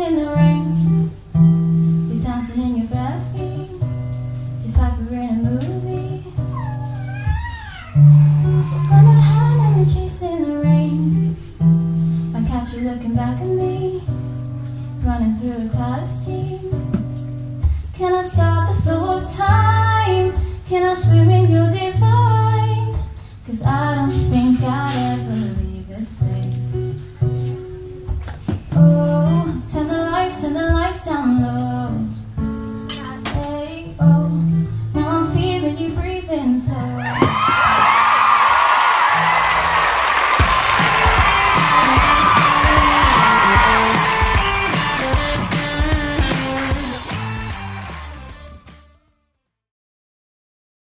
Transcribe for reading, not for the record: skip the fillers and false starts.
in the rain. You're dancing in your bare feet, just like we're in a movie. On my hand and we're chasing the rain. I catch you looking back at me, running through a cloud of steam. Can I start the flow of time? Can I swim in your divine? 'Cause I don't think I'd ever leave this place. Oh, turn the lights down low. Hey, oh, now I'm feeling you breathing slow.